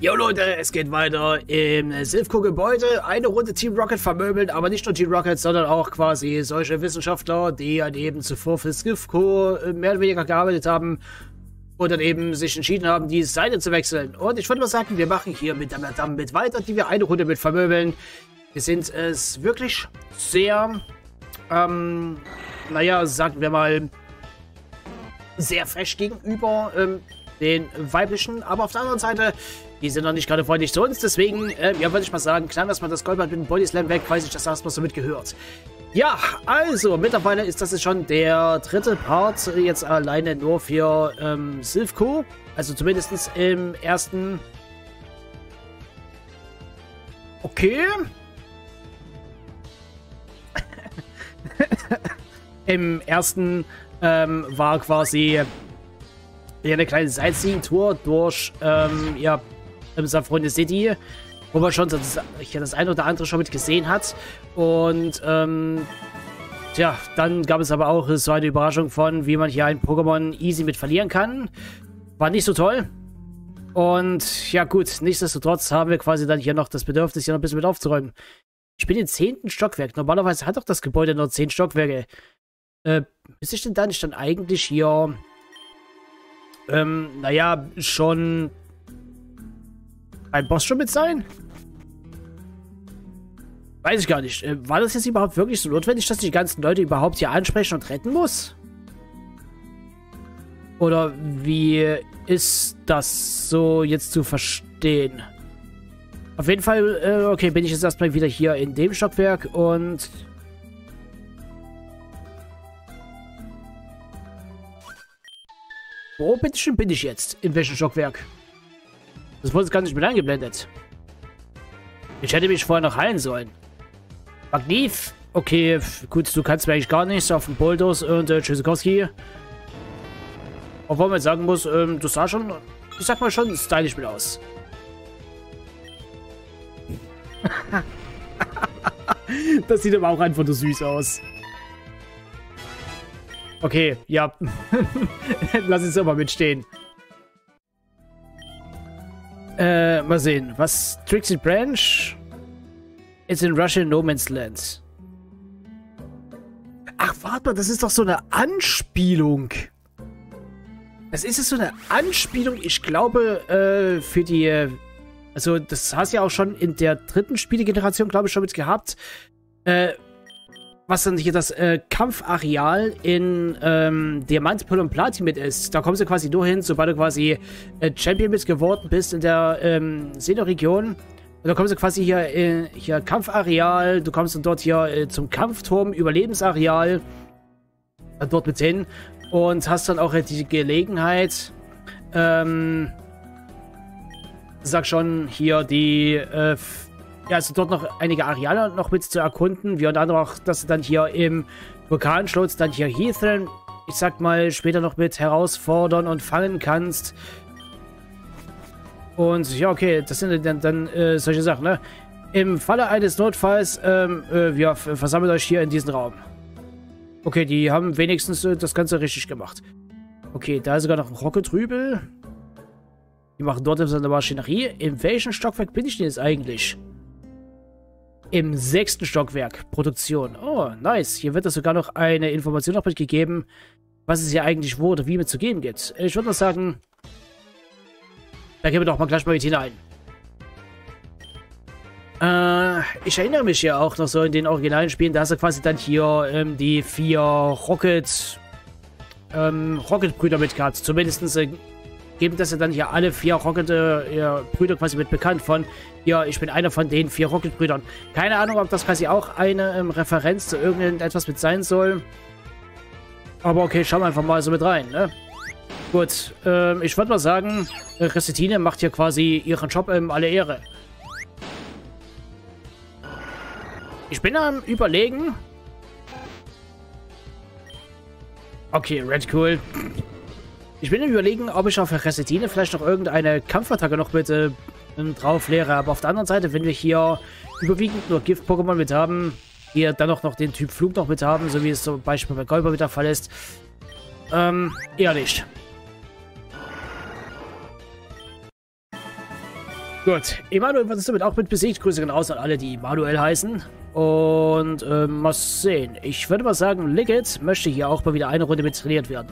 Jo Leute, es geht weiter im Silphco-Gebäude. Eine Runde Team Rocket vermöbeln, aber nicht nur Team Rocket, sondern auch quasi solche Wissenschaftler, die halt eben zuvor für Silphco mehr oder weniger gearbeitet haben und dann eben sich entschieden haben, die Seite zu wechseln. Und ich würde mal sagen, wir machen hier mit der Madame mit weiter, die wir eine Runde mit vermöbeln. Wir sind es wirklich sehr, naja, sagen wir mal, sehr fesch gegenüber den weiblichen, aber auf der anderen Seite, die sind noch nicht gerade freundlich zu uns, deswegen, ja, würde ich mal sagen, knallen wir erstmal das Goldband mit dem Bodyslam weg, weil sich das erstmal so mitgehört. Ja, also, mittlerweile ist das schon der dritte Part, jetzt alleine nur für Silphco, also zumindest im ersten... Okay. Im ersten war quasi eine kleine Sightseeing-Tour durch ja, Saffrone City, wo man schon das ein oder andere schon mit gesehen hat. Und tja, dann gab es aber auch so eine Überraschung von, wie man hier ein Pokémon easy mit verlieren kann. War nicht so toll. Und ja gut, nichtsdestotrotz haben wir quasi dann hier noch das Bedürfnis, hier noch ein bisschen mit aufzuräumen. Ich bin im 10. Stockwerk. Normalerweise hat doch das Gebäude nur 10 Stockwerke. Müsste ich denn da nicht dann eigentlich hier... naja, schon beim Boss schon mit sein? Weiß ich gar nicht. War das jetzt überhaupt wirklich so notwendig, dass die ganzen Leute überhaupt hier ansprechen und retten muss? Oder wie ist das so jetzt zu verstehen? Auf jeden Fall, okay, bin ich jetzt erstmal wieder hier in dem Stockwerk und... Wo bitteschön bin ich jetzt? In welchem Stockwerk? Das wurde gar nicht mit eingeblendet. Ich hätte mich vorher noch heilen sollen. Magnif. Okay, gut, du kannst mir eigentlich gar nichts auf den Bulldoze und Tschüssikowski. Obwohl man sagen muss, du sah schon, ich sag mal schon, stylisch mit aus. Das sieht aber auch einfach nur süß aus. Okay, ja. Lass es aber mitstehen. Mal sehen. Was? Trixie Branch? Ist in Russian No Man's Land. Ach, warte mal, das ist doch so eine Anspielung. Das ist so eine Anspielung, ich glaube, für die... Also, das hast du ja auch schon in der dritten Spielegeneration, glaube ich, schon mit gehabt. Was dann hier das Kampfareal in Diamant, Pearl und Platin mit ist. Da kommst du quasi nur hin, sobald du quasi Champion mit geworden bist in der Sinnoh-Region. Und dann kommst du quasi hier Kampfareal, du kommst dann dort hier zum Kampfturm, Überlebensareal, dort mit hin und hast dann auch die Gelegenheit, sag schon, hier die, ja, also dort noch einige Areale noch mit zu erkunden, wie unter anderem auch, dass du dann hier im Vulkanschlotz dann hier Heathen, ich sag mal, später noch mit herausfordern und fangen kannst. Und ja, okay, das sind dann solche Sachen, ne? Im Falle eines Notfalls, ja, versammelt euch hier in diesem Raum. Okay, die haben wenigstens das Ganze richtig gemacht. Okay, da ist sogar noch ein Rocket-Rübel. Die machen dort eine Maschinerie. In welchem Stockwerk bin ich denn jetzt eigentlich? Im 6. Stockwerk. Produktion. Oh, nice. Hier wird es sogar noch eine Information noch mitgegeben, was es hier eigentlich wo oder wie mit zu gehen gibt. Ich würde mal sagen, da gehen wir doch mal gleich mal mit hinein. Ich erinnere mich ja auch noch so in den originalen Spielen, da hast du quasi dann hier die 4 Rocket-Brüder mit gehabt. Zumindest geben das ja dann hier alle 4 Rocket-Brüder quasi mit bekannt von, ja, ich bin einer von den 4 Rocket-Brüdern. Keine Ahnung, ob das quasi auch eine Referenz zu irgendetwas mit sein soll. Aber okay, schauen wir einfach mal so mit rein, ne? Gut, ich würde mal sagen, Recetine macht hier quasi ihren Job alle Ehre. Ich bin am Überlegen. Okay, Red Cool. Ich bin am Überlegen, ob ich auf Recetine vielleicht noch irgendeine Kampfattacke noch mit drauf leere. Aber auf der anderen Seite, wenn wir hier überwiegend nur Gift-Pokémon mit haben, hier dann noch den Typ Flug noch mit haben, so wie es zum Beispiel bei Golber mit der Fall ist, eher nicht. Gut, Emanuel wird es damit auch mit besiegt. Grüße gehen raus an alle, die Emanuel heißen. Und mal sehen. Ich würde mal sagen, Liggett möchte hier auch mal wieder eine Runde mit trainiert werden.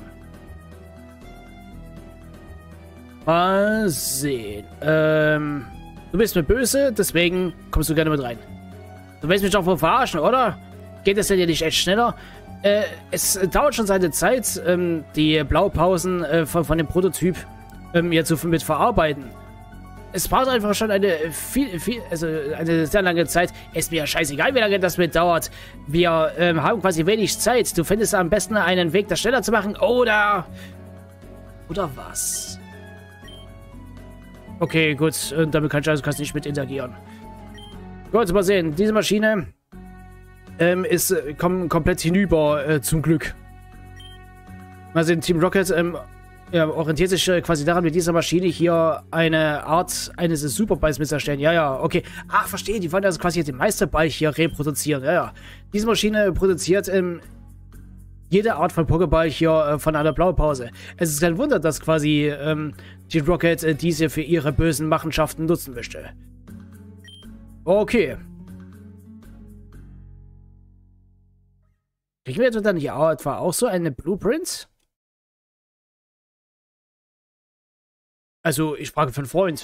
Mal sehen. Du bist mir böse, deswegen kommst du gerne mit rein. Du willst mich doch wohl verarschen, oder? Geht es denn hier nicht echt schneller? Es dauert schon seine Zeit, die Blaupausen von dem Prototyp jetzt mit verarbeiten. Es braucht einfach schon eine eine sehr lange Zeit. Ist mir ja scheißegal, wie lange das mit dauert. Wir haben quasi wenig Zeit. Du findest am besten einen Weg, das schneller zu machen, oder... Oder was? Okay, gut. Damit kannst du nicht mit interagieren. Gut, mal sehen. Diese Maschine ist komplett hinüber, zum Glück. Mal sehen, Team Rocket orientiert sich quasi daran, mit dieser Maschine hier eine Art eines Superballs mit erstellen. Ja, ja, okay. Ach, verstehe. Die wollen also quasi den Meisterball hier reproduzieren. Ja, ja. Diese Maschine produziert jede Art von Pokéball hier von einer Blaupause. Es ist kein Wunder, dass quasi Team Rocket diese für ihre bösen Machenschaften nutzen möchte. Okay. Kriegen wir etwa dann hier etwa auch so eine Blueprint? Also, ich frage für einen Freund.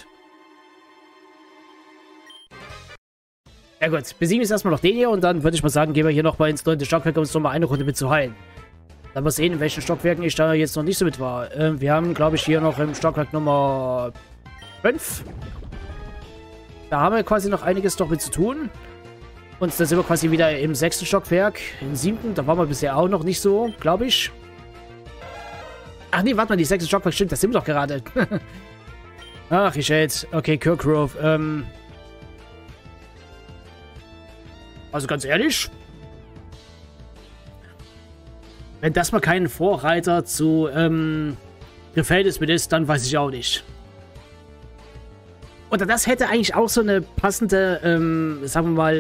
Ja gut, besiegen wir jetzt erstmal noch den hier und dann würde ich mal sagen, gehen wir hier nochmal ins 9. Stockwerk, um uns nochmal eine Runde mit zu heilen. Dann mal sehen, in welchen Stockwerken ich da jetzt noch nicht so mit war. Wir haben, glaube ich, hier noch im Stockwerk Nummer 5. Da haben wir quasi noch einiges noch mit zu tun. Und dann sind wir quasi wieder im 6. Stockwerk, im 7. Da waren wir bisher auch noch nicht so, glaube ich. Ach nee, warte mal, die 6. Stockwerk stimmt, das sind wir doch gerade. Ach, ich hätte. Okay, Kirkgrove. Also ganz ehrlich, wenn das mal kein Vorreiter zu Gefällt mit ist, dann weiß ich auch nicht. Oder das hätte eigentlich auch so eine passende, sagen wir mal,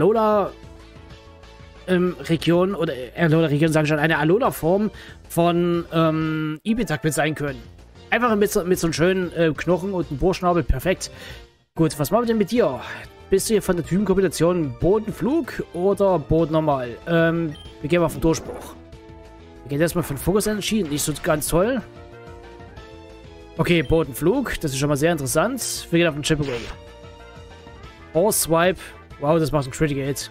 Alola-Region, oder Alola-Region, sage ich schon, eine Alola-Form von Ibitak mit sein können. Einfach mit so einem schönen Knochen und einem Bohrschnabel, perfekt. Gut, was machen wir denn mit dir? Bist du hier von der Typenkombination Bodenflug oder Boden normal? Wir gehen mal auf den Durchbruch. Wir gehen erstmal von Fokus Energy, nicht so ganz toll. Okay, Bodenflug, das ist schon mal sehr interessant. Wir gehen auf den Chip Away. Horse Swipe. Wow, das macht einen Critical Hit.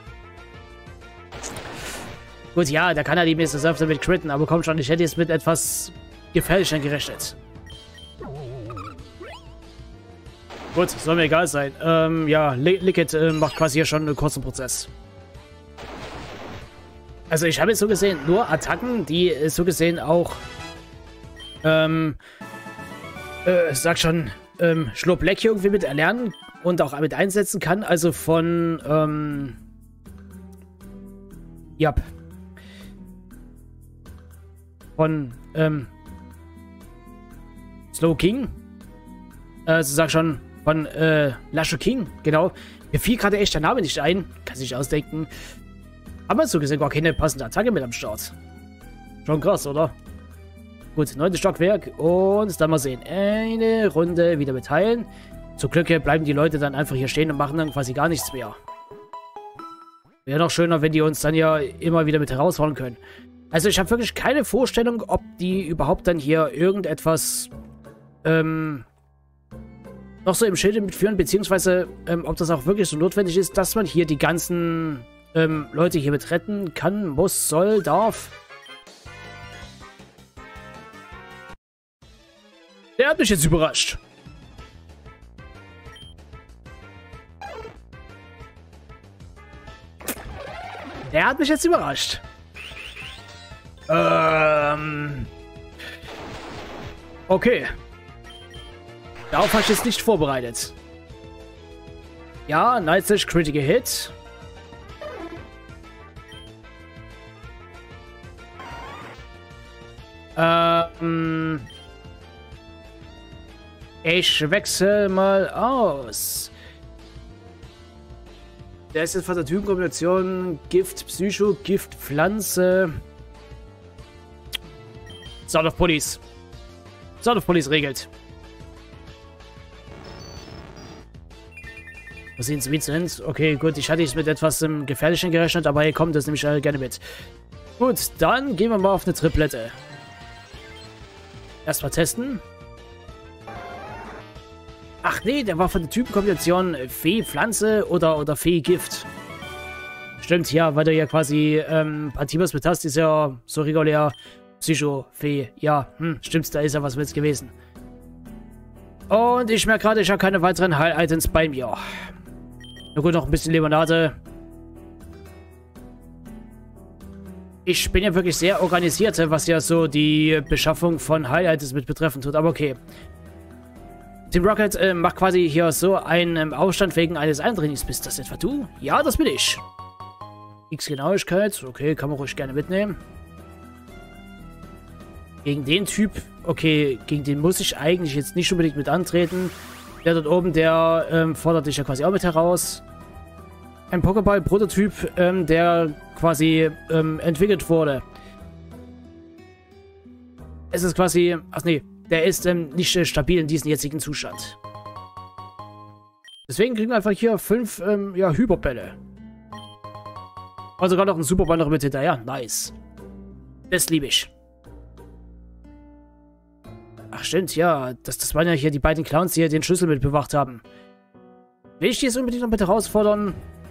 Gut, ja, da kann er die Mr. öfter mit critten, aber komm schon, ich hätte jetzt mit etwas Gefährlichem gerechnet. Gut, soll mir egal sein. Ja, Liggett macht quasi hier schon einen kurzen Prozess. Also ich habe jetzt so gesehen nur Attacken, die so gesehen auch sag schon, Schlurpleck hier irgendwie mit erlernen und auch mit einsetzen kann. Also von, ja. Von, Slow King. Also sag schon, von, Lasho King, genau. Mir fiel gerade echt der Name nicht ein. Kann sich ausdenken. Aber so gesehen gar keine passende Attacke mit am Start. Schon krass, oder? Gut, 9. Stockwerk und dann mal sehen. Eine Runde wieder mit heilen. Zum Glück bleiben die Leute dann einfach hier stehen und machen dann quasi gar nichts mehr. Wäre noch schöner, wenn die uns dann ja immer wieder mit herausfordern können. Also ich habe wirklich keine Vorstellung, ob die überhaupt dann hier irgendetwas noch so im Schilde mitführen, beziehungsweise ob das auch wirklich so notwendig ist, dass man hier die ganzen Leute hier mit retten kann, muss, soll, darf. Der hat mich jetzt überrascht. Der hat mich jetzt überrascht. Okay. Darauf habe ich jetzt nicht vorbereitet. Ja, Nightslash Critical Hit. Ich wechsle mal aus. Der ist jetzt von der Typenkombination Gift, Psycho, Gift, Pflanze. Sound of Police. Sound of Police regelt. Was sehen Sie mit sind? Okay, gut, ich hatte jetzt mit etwas Gefährlichen gerechnet, aber hey, komm, das nehme ich gerne mit. Gut, dann gehen wir mal auf eine Triplette. Erstmal testen. Ach nee, der war von der Typenkombination Fee-Pflanze oder Fee-Gift. Stimmt, ja, weil du ja quasi Partibus mit hast, ist ja so regulär Psycho-Fee. Ja, stimmt, da ist ja was mit gewesen. Und ich merke gerade, ich habe keine weiteren Heil-Items bei mir. Na gut, noch ein bisschen Limonade. Ich bin ja wirklich sehr organisiert, was ja so die Beschaffung von Heil-Items mit betreffen tut, aber okay. Team Rocket macht quasi hier so einen Aufstand wegen eines Eindringlings. Bist das etwa du? Ja, das bin ich. X-Genauigkeit, okay, kann man ruhig gerne mitnehmen. Gegen den Typ, okay, gegen den muss ich eigentlich jetzt nicht unbedingt mit antreten. Der dort oben, der fordert dich ja quasi auch mit heraus. Ein Pokéball-Prototyp, der quasi entwickelt wurde. Es ist quasi, ach nee, der ist nicht stabil in diesem jetzigen Zustand. Deswegen kriegen wir einfach hier 5 ja, Hyperbälle. Und sogar noch ein Superball noch mit hinterher. Nice. Das liebe ich. Ach stimmt, ja. Das waren ja hier die beiden Clowns, die hier den Schlüssel mit bewacht haben. Will ich die jetzt unbedingt noch mit herausfordern?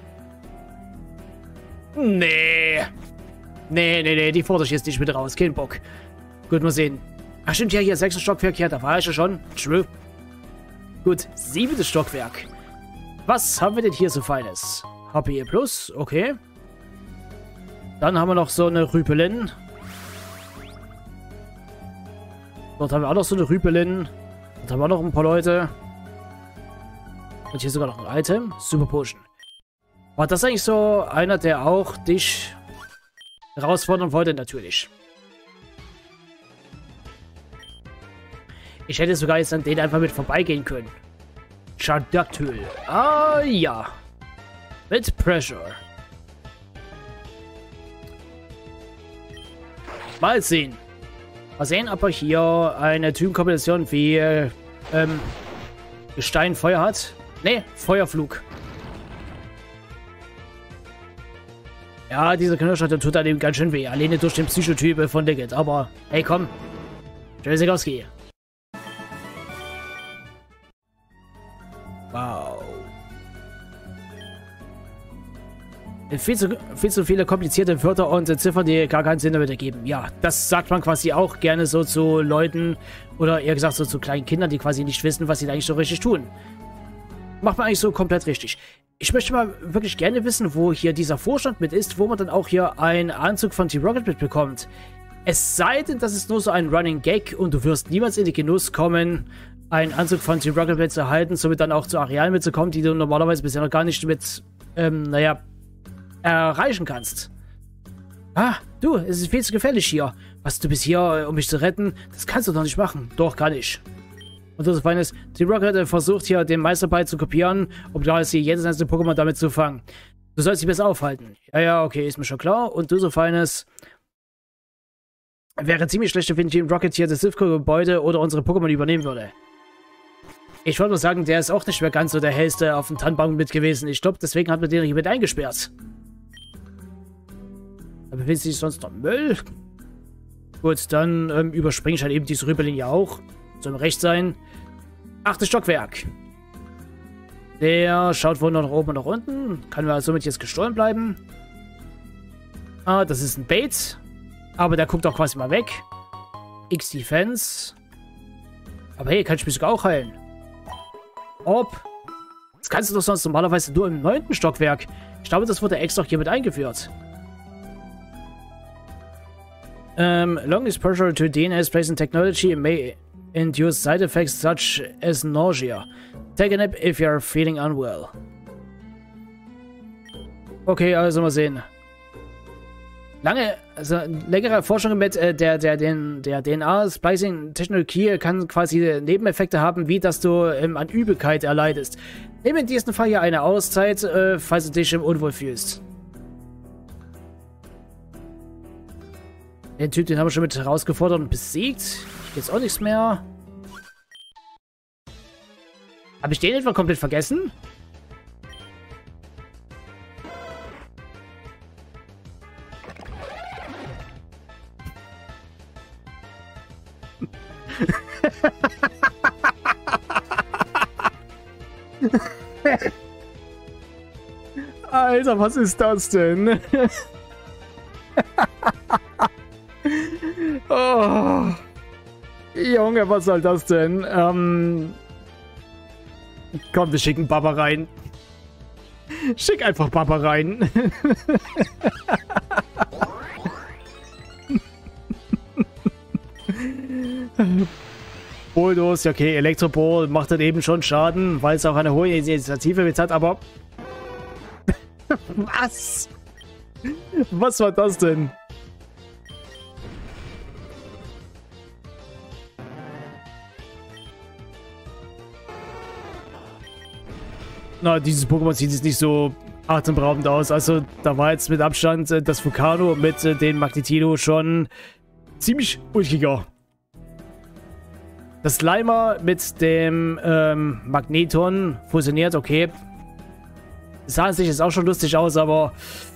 Nee. Nee, die fordere ich jetzt nicht mit raus. Kein Bock. Gut, mal sehen. Ach stimmt, ja, hier 6. Stockwerk. Ja, da war ich ja schon. True. Gut, 7. Stockwerk. Was haben wir denn hier so Feines? HP Plus, okay. Dann haben wir noch so eine Rüpelin. Dort haben wir auch noch so eine Rüpelin. Dort haben wir auch noch ein paar Leute. Und hier sogar noch ein Item. Super Potion. War das eigentlich so einer, der auch dich herausfordern wollte? Natürlich. Ich hätte sogar jetzt an denen einfach mit vorbeigehen können. Charductyl. Ah, ja. Mit Pressure. Mal sehen. Mal sehen, ob er hier eine Typenkombination wie Gestein, Feuer hat. Ne, Feuerflug. Ja, dieser Knirscher, der tut einem ganz schön weh. Alleine durch den Psychotyp von Liggett. Aber, hey, komm. Jelzigowski. Wow. Viel zu viele komplizierte Wörter und Ziffern, die gar keinen Sinn damit ergeben. Ja, das sagt man quasi auch gerne so zu Leuten oder eher gesagt so zu kleinen Kindern, die quasi nicht wissen, was sie eigentlich so richtig tun. Macht man eigentlich so komplett richtig. Ich möchte mal wirklich gerne wissen, wo hier dieser Vorstand mit ist, wo man dann auch hier einen Anzug von Team Rocket mitbekommt. Es sei denn, das ist nur so ein Running Gag und du wirst niemals in den Genuss kommen, einen Anzug von Team Rocket mit zu erhalten, somit dann auch zu Arealen mitzukommen, die du normalerweise bisher noch gar nicht mit, naja, erreichen kannst. Ah, du, es ist viel zu gefährlich hier. Was, du bist hier, um mich zu retten? Das kannst du doch nicht machen. Doch, kann ich. Und das Feine ist, Team Rocket versucht hier den Meisterball zu kopieren, um klar sie jedes einzelne Pokémon damit zu fangen. Du sollst dich besser aufhalten. Ja, okay, ist mir schon klar. Und du so Feines. Wäre ziemlich schlecht, wenn Team Rocket hier das Sifco-Gebäude oder unsere Pokémon übernehmen würde. Ich wollte nur sagen, der ist auch nicht mehr ganz so der hellste auf dem Tannenbaum mit gewesen. Ich glaube, deswegen hat man den hier mit eingesperrt. Da befindet sich sonst noch Müll. Gut, dann überspringe ich halt eben diese Rüberlinie auch. Soll im Recht sein. 8. Stockwerk. Der schaut wohl noch nach oben und nach unten. Kann mir somit jetzt gestohlen bleiben. Ah, das ist ein Bait. Aber der guckt auch quasi mal weg. X-Defense. Aber hey, kann ich mich sogar auch heilen. Ob. Das kannst du doch sonst normalerweise nur im 9. Stockwerk. Ich glaube, das wurde extra hier mit eingeführt. Long exposure to DNS placing technology may induce side effects such as nausea. Take a nap if you are feeling unwell. Okay, also mal sehen. Längere Forschungen mit der DNA-Splicing-Technologie kann quasi Nebeneffekte haben, wie dass du an Übelkeit erleidest. Nimm in diesem Fall hier eine Auszeit, falls du dich unwohl fühlst. Den Typ, den haben wir schon mit herausgefordert und besiegt. Ich jetzt auch nichts mehr. Habe ich den etwa komplett vergessen? Alter, was ist das denn? Oh. Junge, was soll das denn? Komm, wir schicken Papa rein. Schick einfach Papa rein. Bulldoze, okay, Elektroball macht dann eben schon Schaden, weil es auch eine hohe Initiative mit hat, aber... Was? Was war das denn? Na, dieses Pokémon sieht jetzt nicht so atemberaubend aus. Also, da war jetzt mit Abstand das Vulcano mit dem Magnetino schon ziemlich ulkiger. Das Slimer mit dem Magneton fusioniert, okay. Sah sich jetzt auch schon lustig aus, aber...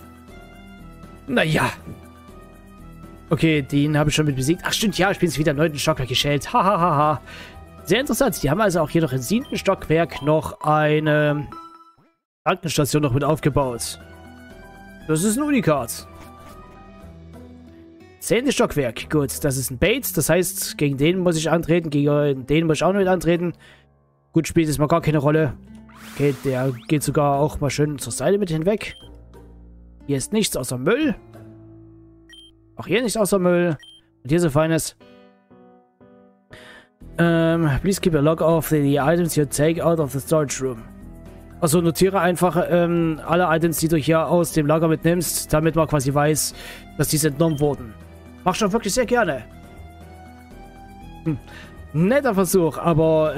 Naja. Okay, den habe ich schon mit besiegt. Ach stimmt, ja, ich bin jetzt wieder im 9. Stockwerk geschält. Hahaha. Sehr interessant. Die haben also auch hier noch im 7. Stockwerk noch eine Krankenstation noch mit aufgebaut. Das ist ein Unikat. 10. Stockwerk. Gut, das ist ein Bait. Das heißt, gegen den muss ich antreten. Gegen den muss ich auch noch mit antreten. Gut, spielt jetzt mal gar keine Rolle. Okay, der geht sogar auch mal schön zur Seite mit hinweg. Hier ist nichts außer Müll. Auch hier nichts außer Müll. Und hier so Feines. Please keep a log of the items you take out of the storage room. Also notiere einfach alle Items, die du hier aus dem Lager mitnimmst, damit man quasi weiß, dass diese entnommen wurden. Mach schon wirklich sehr gerne. Netter Versuch, aber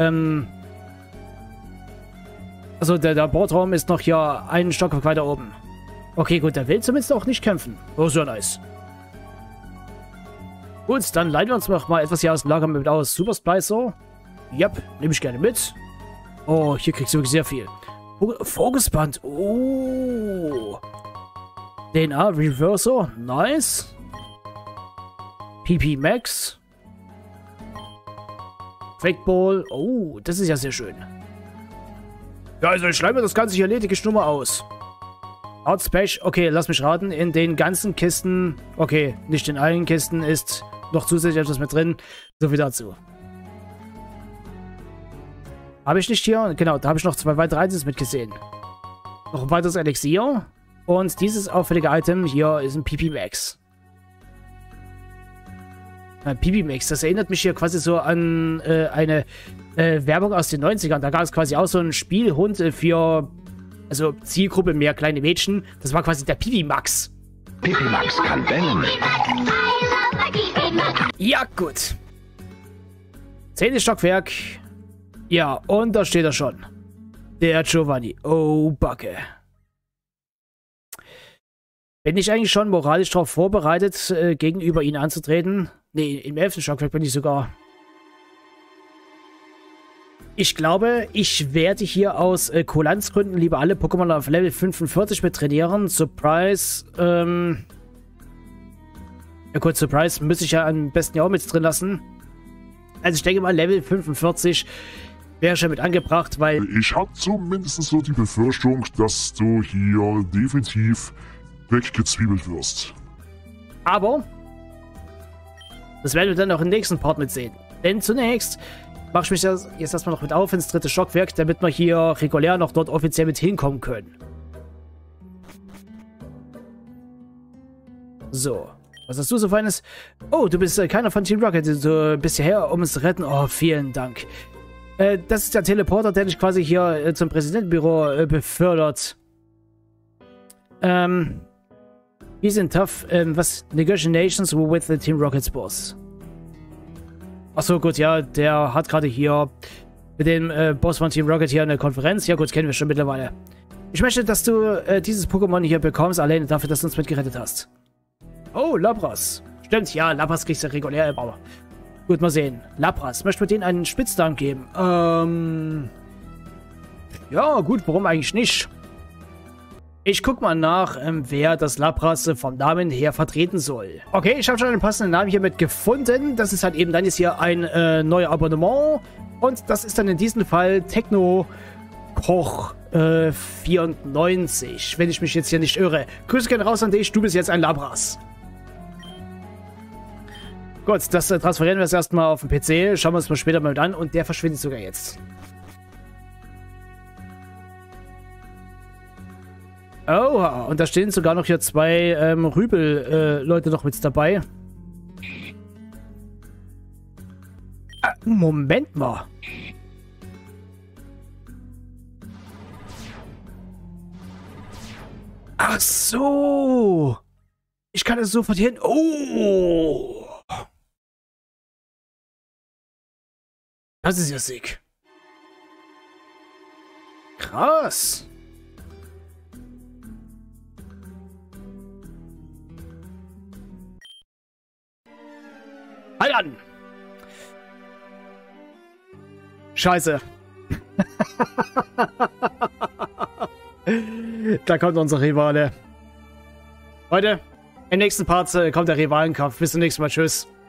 also der Bordraum ist noch hier einen Stockwerk weiter oben. Okay, gut, der will zumindest auch nicht kämpfen. Oh, sehr nice. Gut, dann leiten wir uns noch mal etwas hier aus dem Lager mit aus. Super Splicer. Yep, nehme ich gerne mit. Oh, hier kriegst du wirklich sehr viel. Fokusband. Oh. DNA Reverser. Nice. PP Max. Fake Ball. Oh, das ist ja sehr schön. Ja, also ich schreibe mir das Ganze hier lediglich nur mal aus. Out Special. Okay, lass mich raten. In den ganzen Kisten. Okay, nicht in allen Kisten ist noch zusätzlich etwas mit drin. So viel dazu. Habe ich nicht hier? Genau, da habe ich noch 2 weitere Items mitgesehen. Noch ein weiteres Elixier. Und dieses auffällige Item hier ist ein PP Max. PP Max, das erinnert mich hier quasi so an eine Werbung aus den 90ern. Da gab es quasi auch so einen Spielhund für, also Zielgruppe mehr kleine Mädchen. Das war quasi der PP Max. PP Max kann bellen. Ja, gut. 10. Stockwerk. Ja, und da steht er schon. Der Giovanni. Oh, Backe. Bin ich eigentlich schon moralisch darauf vorbereitet, gegenüber ihnen anzutreten? Nee, im 11. Stockwerk bin ich sogar. Ich glaube, ich werde hier aus Kulanzgründen lieber alle Pokémon auf Level 45 mit trainieren. Surprise, ja gut, Surprise müsste ich ja am besten ja auch mit drin lassen. Also ich denke mal, Level 45 wäre schon mit angebracht, weil... Ich habe zumindest so die Befürchtung, dass du hier definitiv weggezwiebelt wirst. Aber das werden wir dann auch im nächsten Part mitsehen. Denn zunächst mache ich mich jetzt erstmal noch mit auf ins 3. Stockwerk, damit wir hier regulär noch dort offiziell mit hinkommen können. So. Was hast du so Feines? Oh, du bist keiner von Team Rocket. Du bist hierher, um uns zu retten. Oh, vielen Dank. Das ist der Teleporter, der dich quasi hier zum Präsidentenbüro befördert. Wir sind tough. Was? Negotiations with the Team Rockets Boss. Achso, gut, ja, der hat gerade hier mit dem Boss von Team Rocket hier eine Konferenz. Ja gut, kennen wir schon mittlerweile. Ich möchte, dass du dieses Pokémon hier bekommst, alleine dafür, dass du uns mitgerettet hast. Oh, Lapras. Stimmt, ja, Lapras kriegst du regulär im Bauer. Gut, mal sehen. Lapras, möchte mit denen einen Spitznamen geben? Ja, gut, warum eigentlich nicht? Ich guck mal nach, wer das Lapras vom Namen her vertreten soll. Okay, ich habe schon einen passenden Namen hiermit gefunden. Das ist halt eben dann jetzt hier ein neues Abonnement. Und das ist dann in diesem Fall Techno Koch 94, wenn ich mich jetzt hier nicht irre. Grüße gerne raus an dich, du bist jetzt ein Labras. Gut, das transferieren wir jetzt erstmal auf den PC. Schauen wir uns mal später mal an. Und der verschwindet sogar jetzt. Oh, und da stehen sogar noch hier zwei Rübel-Leute noch mit dabei. Moment mal. Ach so. Ich kann es sofort hin. Oh. Das ist ja sick. Krass. Halt an. Scheiße. Da kommt unser Rivale. Leute, im nächsten Part kommt der Rivalenkampf. Bis zum nächsten Mal. Tschüss.